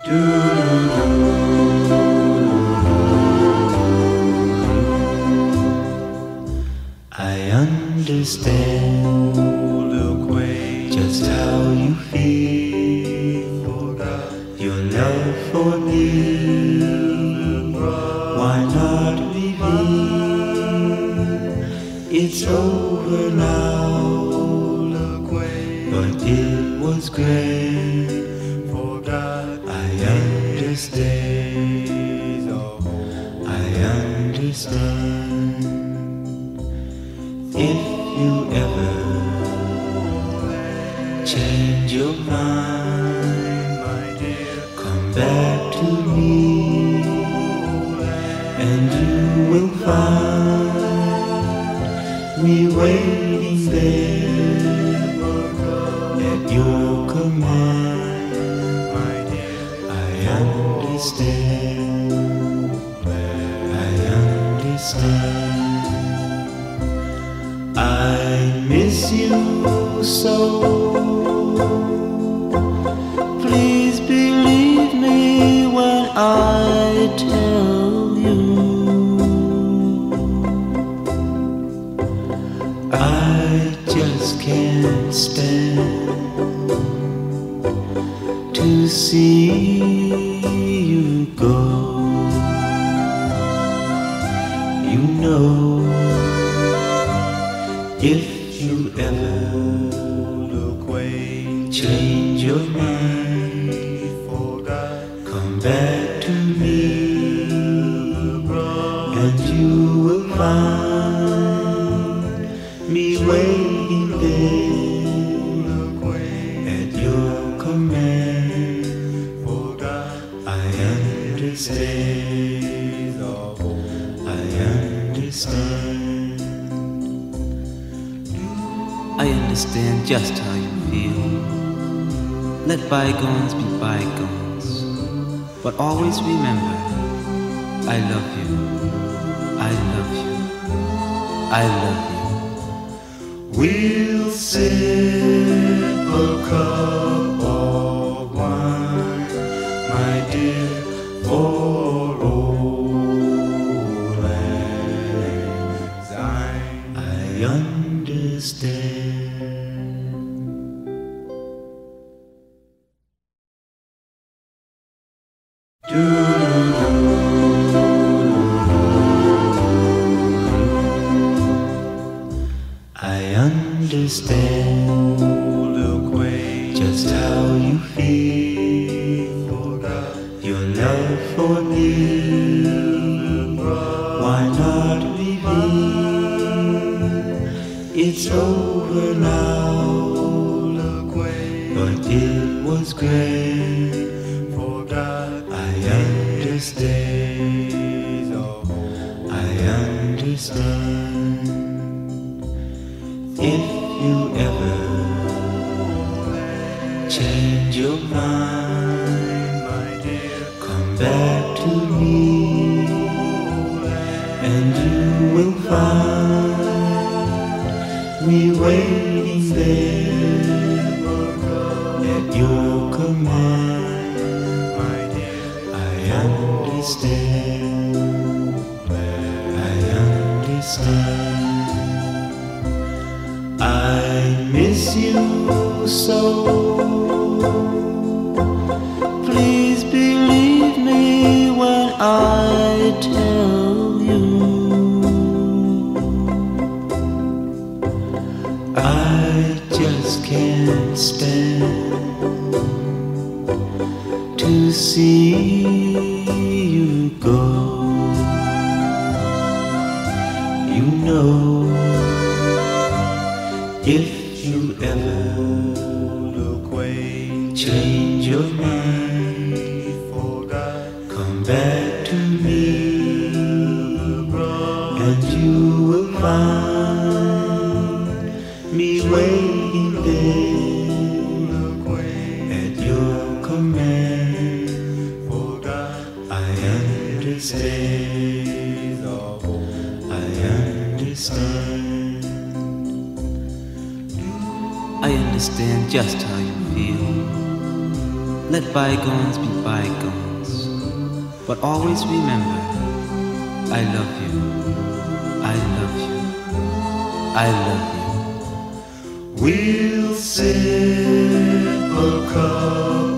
I understand just how you feel. Your love for me, why not reveal? It's over now, but it was great. I understand, I understand. If you ever change your mind, my dear, come back to me, and you will find me waiting there at your command, my dear. I understand, I understand. I miss you so. Please believe me when I tell you I just can't stand to see you go. You know, if you ever change your mind, come back to me, and you will find me waiting there at your command. I understand, I understand. I understand just how you feel. Let bygones be bygones, but always remember, I love you, I love you, I love you. We'll sip a cup of wine, my dear, for old lang syne. I understand. I understand just how you feel. Your love for me, why not reveal? It's over now, but it was great. I understand, I understand. If you ever change your mind, my dear, come back to me, and you will find me waiting there at your command, my dear. I understand, I understand. I miss you so. Please believe me when I tell you I just can't stand to see you go. You know, if you ever change your mind, come back to me, and you will find me waiting there at your command. I understand, I understand. I understand just how you feel. Let bygones be bygones. But always remember, I love you. I love you. I love you. We'll sip a cup